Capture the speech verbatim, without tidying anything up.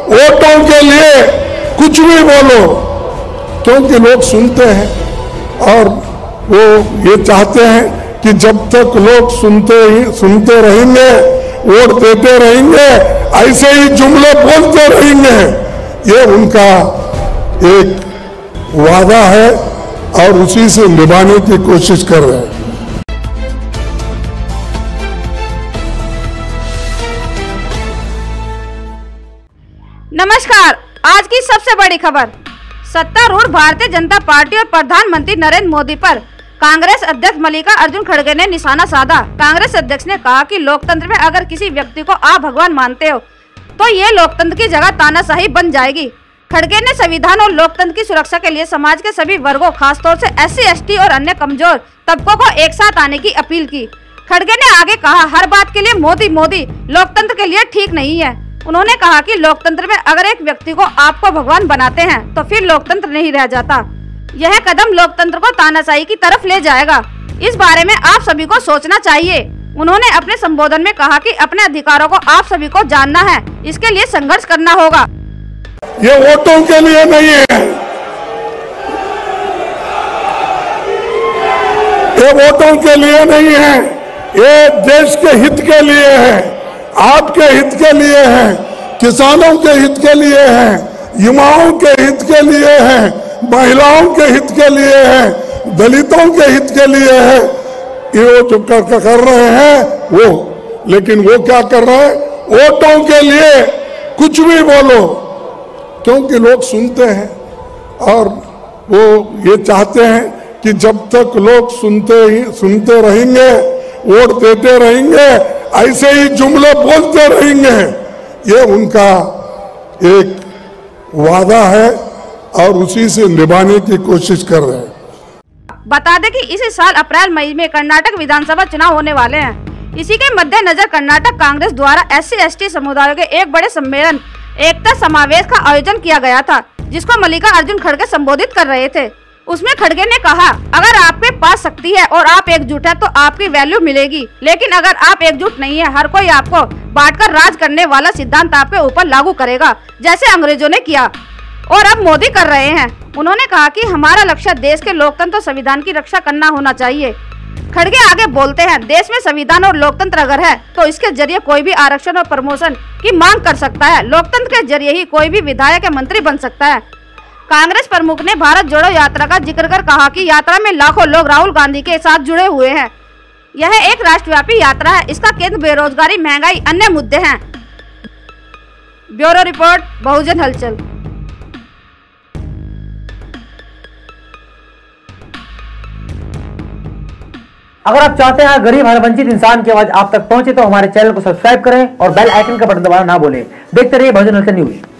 वोटों के लिए कुछ भी बोलो, क्योंकि लोग सुनते हैं और वो ये चाहते हैं कि जब तक लोग सुनते ही सुनते रहेंगे, वोट देते रहेंगे, ऐसे ही जुमले बोलते रहेंगे। ये उनका एक वादा है और उसी से निभाने की कोशिश कर रहे हैं। नमस्कार, आज की सबसे बड़ी खबर। सत्तारूढ़ भारतीय जनता पार्टी और प्रधानमंत्री नरेंद्र मोदी पर कांग्रेस अध्यक्ष मल्लिकार्जुन खड़गे ने निशाना साधा। कांग्रेस अध्यक्ष ने कहा कि लोकतंत्र में अगर किसी व्यक्ति को आप भगवान मानते हो तो ये लोकतंत्र की जगह तानाशाही बन जाएगी। खड़गे ने संविधान और लोकतंत्र की सुरक्षा के लिए समाज के सभी वर्गों, खासतौर से एस सी एस टी और अन्य कमजोर तबकों को एक साथ आने की अपील की। खड़गे ने आगे कहा, हर बात के लिए मोदी मोदी लोकतंत्र के लिए ठीक नहीं है। उन्होंने कहा कि लोकतंत्र में अगर एक व्यक्ति को आपको भगवान बनाते हैं तो फिर लोकतंत्र नहीं रह जाता। यह कदम लोकतंत्र को तानाशाही की तरफ ले जाएगा। इस बारे में आप सभी को सोचना चाहिए। उन्होंने अपने संबोधन में कहा कि अपने अधिकारों को आप सभी को जानना है, इसके लिए संघर्ष करना होगा। ये वोटों के लिए नहीं है, ये वोटों के लिए नहीं है, ये देश के हित के लिए है, आपके हित के लिए है, किसानों के हित के लिए है, युवाओं के हित के लिए है, महिलाओं के हित के लिए है, दलितों के हित के लिए है। ये वो जो कर, कर रहे हैं वो, लेकिन वो क्या कर रहे हैं? वोटों के लिए कुछ भी बोलो, क्योंकि लोग सुनते हैं और वो ये चाहते हैं कि जब तक लोग सुनते ही सुनते रहेंगे, वोट देते रहेंगे, ऐसे ही जुमले बोलते रहेंगे। ये उनका एक वादा है और उसी से निभाने की कोशिश कर रहे हैं। बता दें कि इसी साल अप्रैल मई में कर्नाटक विधानसभा चुनाव होने वाले हैं। इसी के मद्देनजर कर्नाटक कांग्रेस द्वारा एस सी एस टी समुदायों के एक बड़े सम्मेलन एकता समावेश का आयोजन किया गया था, जिसको मल्लिकार्जुन खड़गे संबोधित कर रहे थे। उसमें खड़गे ने कहा, अगर आपके पास शक्ति है और आप एकजुट है तो आपकी वैल्यू मिलेगी, लेकिन अगर आप एकजुट नहीं है, हर कोई आपको बांटकर राज करने वाला सिद्धांत आपके ऊपर लागू करेगा, जैसे अंग्रेजों ने किया और अब मोदी कर रहे हैं। उन्होंने कहा कि हमारा लक्ष्य देश के लोकतंत्र और संविधान की रक्षा करना होना चाहिए। खड़गे आगे बोलते हैं, देश में संविधान और लोकतंत्र अगर है तो इसके जरिए कोई भी आरक्षण और प्रमोशन की मांग कर सकता है। लोकतंत्र के जरिए ही कोई भी विधायक या मंत्री बन सकता है। कांग्रेस प्रमुख ने भारत जोड़ो यात्रा का जिक्र कर कहा कि यात्रा में लाखों लोग राहुल गांधी के साथ जुड़े हुए हैं। यह एक राष्ट्रव्यापी यात्रा है, इसका केंद्र बेरोजगारी, महंगाई, अन्य मुद्दे हैं। ब्यूरो रिपोर्ट, बहुजन हलचल। अगर आप चाहते हैं गरीब हर वंचित इंसान की आवाज आप तक पहुंचे तो हमारे चैनल को सब्सक्राइब करें और बेल आइकन का बटन दबाना ना भूलें। देखते रहिए बहुजन हलचल न्यूज।